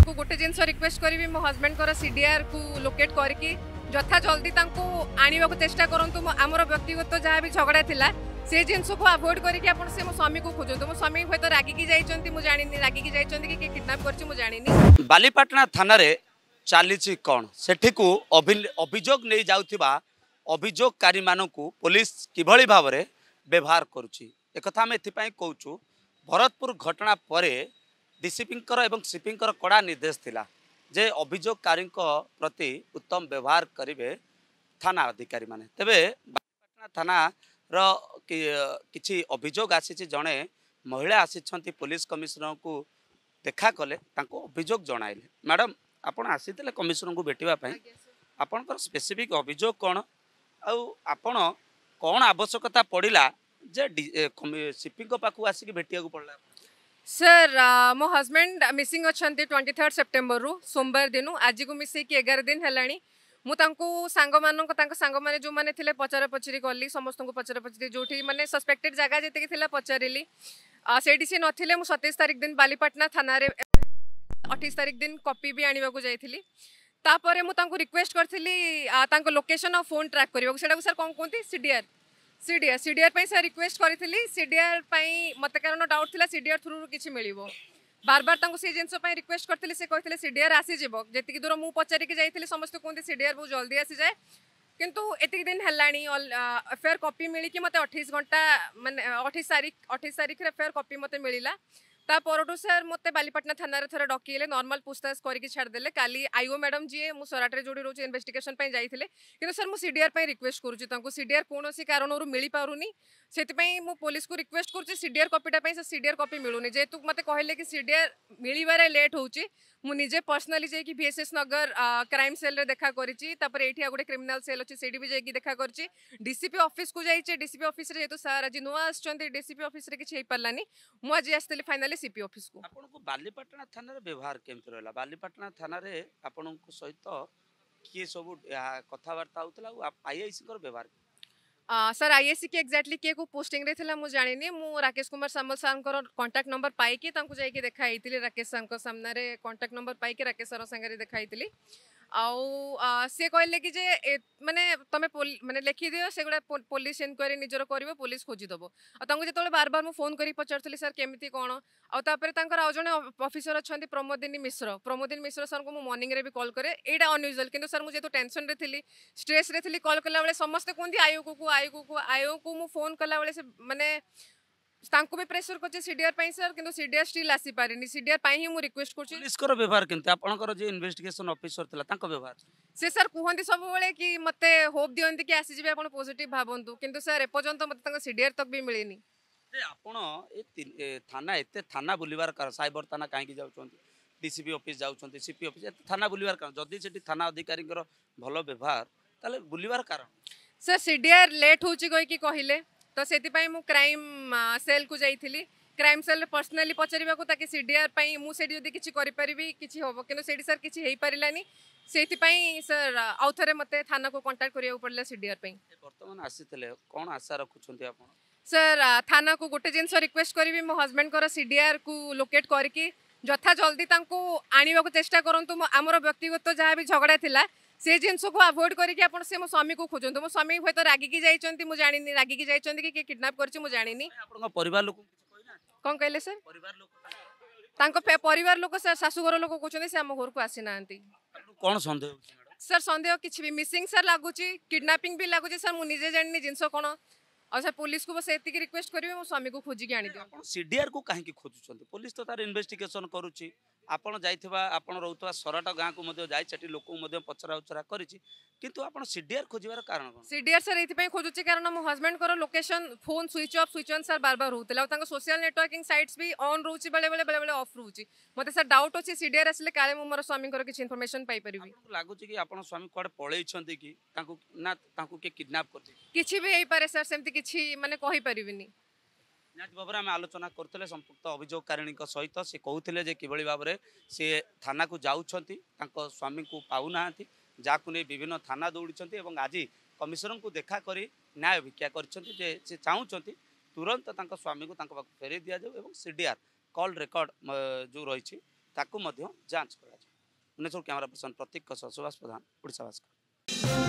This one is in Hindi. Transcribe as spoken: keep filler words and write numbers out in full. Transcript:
को गोटे जिनस रिक्वेस्ट करी मो हजबैंड को सीडीआर को लोकेट करके जथा जल्दी आने को चेष्टा करूँ आमर व्यक्तिगत जहाँ भी झगड़ा थिला से जिनस को अवॉइड करके आप से मो स्वामी को खोजतु मो स्वामी हूँ तो रागिकी जाइए मुझे जानी रागिकी जाइए कि किडनैप कर जानी। बालीपाटना थाना रे चली कौन सेठी को अभियोग नहीं जाउथिबा अभियोगकारी मानकु पुलिस किभली भाव में व्यवहार करुच्ची एक आम एपाई कहूँ भरतपुर घटना पर डीसीपींकर एवं सीपींकर कड़ा निर्देश थिला जे अभियोगकारी प्रति उत्तम व्यवहार करेंगे थाना अधिकारी माने तेबे बालीपाटना थाना रो कि, किछि अभियोग आसी जड़े महिला आसी पुलिस कमिशनर को देखा कले तांको अभियोग जणाइले मैडम आपण आसीते कमिशनर को भेटिबा पई आपनकर स्पेसिफिक अभियोग कौन आपण कौन आवश्यकता पड़िला जे सीपी पाखु आसिक भेटिया को पड़ला। सर uh, मो हजबैंड मिसिंग अच्छा ट्वेंटी थर्ड सेप्टेम्बर रु सोमवार दिन आज को मिसेक एगार दिन है मुझे सांग मान सांग मैंने जो मैंने थे पचरा पचरी कली समस्त को पचरा पचरी जो मैंने सस्पेक्टेड जगह जी पचारि से सी नथिले मु सत्ताईस तारिख दिन बालीपाटना थाना रे अठाईस तारिख दिन कॉपी भी आने को जाइली तापर मुझे रिक्वेस्ट करी लोकेशन और फोन ट्रैक करने सर कौन कहते सीडीआर सीडीआर सीडीआर पे सर रिक्वेस्ट करी सीडीआर मत कारण डाउट था सीडीआर थ्रू किसी मिल बार बार से जिनस रिक्वेस्ट करते से कहते सीडीआर आसीज जी दूर मुझे पचारिक जाइए समस्त कहते सीडीआर बहुत जल्दी आसी जाए किंतु एतिक दिन है एफआईआर कॉपी मिली मत अठाईस घंटा माने अठाईस तारीख अठाईस तारीख एफआईआर कॉपी मत मिलला तापर सर मत बालीपाटना थाना थे डकइले नॉर्मल पूछताछ करके छाड़देले काली आईओ मैडम जी मु सराटे जोड़ी रोज इन्वेस्टिगेशन जाइए कि सर मुझे सीडीआर पे रिक्वेस्ट करूँ सीडीआर कौन कारण मिल पारुनी से मु पुलिस को रिक्वेस्ट करुँच सीडीआर कॉपीटा से सीडीआर कॉपी मिलूनी जेहेतु मत कहले कि सीडीआर मिलवे लेट होची मु निजे पर्सनाली जाइए भीएसएस नगर क्राइम सेल रे देखा करी गोटे क्रिमिनाल सेल अच्छी से भी जाइए देखा करी डीसीपी ऑफिस को जाइए डीसीपी ऑफिस रे जेहेतु सर आज नुआ आसछन्ती डीसीपी ऑफिस रे किछि हेई पारलानी मु आज आस्थिली फाइनली सीपी ऑफिस को आपन को बालीपाटना थाना रे व्यवहार केमति रहला बालीपाटना थाना रे आपन को सहित किए सब कथावार्ता होतला आईआईसी कर व्यवहार Uh, सर आईएससी के एक्जाक्टली किए को पोस्टिंग रे थिला मु जानिनी मु Rakesh Kumar Samal sir contact number पाई कि तांको जाई के देखाई थिले राकेश सर को सामने रे कांटेक्ट नंबर पाई कि राकेश सर संगे रे देखाई थिली आउ से कहले कि जे माने तमे माने लिखि दियो से गुडा पुलिस इनक्वायरी निजर करिवो पुलिस खोजी दबो आ तांको जेतोले बार बार मु फोन करी पचारथली सर केमिति कोन आ तापर तांकर आ जने ऑफिसर अछंती प्रमोदिनी मिश्र प्रमोदिनी मिश्र सर को मु मॉर्निंग रे भी कॉल करे एडा अनयूजुअल किंतु सर मु जेतो टेंशन रे थिली स्ट्रेस रे थिली कॉल कला बेले समस्त कोंदी आयो को को आयो को आयो को मु फोन कला बेले से माने तांको भी प्रेशर करछे सीडीआर पई सर किंतु सीडीआर स्टिल आसी पारिनी सीडीआर पई ही मु रिक्वेस्ट करछि पुलिस कर व्यवहार केमते आपनकर जे इन्वेस्टिगेशन ऑफिसर थला तांको व्यवहार से सर कहते सब बेले कि मते होप दियंती कि आसी जिवे आपण पॉजिटिव भाबंतु किंतु सर एपर्यंत मते तांको सीडीआर तक भी मिलेनी जे आपण ए थाना एते थाना बुलिवार कारण साइबर थाना काहे कि जाउछंती डीसीपी ऑफिस जाउछंती सीपी ऑफिस एते थाना बुलिवार कारण जदी सेठी थाना अधिकारीकर भलो व्यवहार ताले बुलिवार कारण सर सीडीआर लेट होची गई कि कहिले तो सेति पई मु क्राइम सेल को जाइथिली क्राइम सेल पर्सनली पचारिबा को ताकि सीडीआर पई मु सेडी जदी किछि करि परिबी किछि होबो किनो सेडी सर किछि हेई परिलानी सेति पई सर आउ थरे मते थाना को कांटेक्ट करिया पड़ले सीडीआर पई वर्तमान आसीतले कोन आशा रखुछंती आपण सर थाना को गोटे जिनस रिक्वेस्ट करी मो हजबैंड को सीडीआर को लोकेट करके जथा जल्दी आने को चेष्टा करूँ आमर व्यक्तिगत जहाँ भी झगड़ा थिला से जिनस को अवॉइड करके आप से मो स्वामी को खोजतु मो स्वामी हूँ तो रागिकी जाइए मुझे जानी रागिकी जाइए कि किडनैप कर जानी परिवार लोक कौन कहले सर परिवार लोक सर शाशुघर लोक कहते से आम घर को आसी ना कौन सन्देह सर सन्देह किसी भी मिसिंग सर लगुच किडनैपिंग भी लगुच सर मुझे जानी जिनस कौन और सर पुलिस को बस एतिक रिक्वेस्ट करिवे मो स्वामी को खोजी के आनी दियो आपण सीडीआर को काहे की खोजुछंती पुलिस तो तार इन्वेस्टिगेशन करूची आपण जाइथिबा आपण रहउतवा सराटा गां को मध्य जाई चटी लोक मध्य पचरा उचरा करिची किंतु आपण सीडीआर खोजिवार कारण कोन सीडीआर सर एथि पई खोजुची कारण मो हस्बैंड को location phone switch off switch on sir बार बार होतला तांको सोशल नेटवर्किंग साइट्स भी ऑन रहउची बेले बेले बेले बेले ऑफ रहउची मते सर डाउट अछि सीडीआर असले काले मो मोर स्वामी को किछ इंफॉर्मेशन पाई परिबी लागुची कि आपण स्वामी कोड पळेई छंती कि तांको ना तांको के किडनैप करती किछि भी हेई पारे सर सेमति किछि माने कहि परिबिनी निहाती भाव में आम आलोचना करते संपुक्त अभियोगकारिणी सहित से कहते किभली भाव में सी थाना को जाऊँच स्वामी को पाऊना जहाँ नहीं विभिन्न थाना दौड़ी आज कमिशनर को देखा कर न्याय भिक्षा कर चाहूँगी तुरंत स्वामी को फेर दि जाऊ सीडीआर कॉल रेकर्ड जो रही ताकू मध्य जांच करा। Bhubaneswar camera person Pratik Subhash Pradhan, Odisha Bhaskar.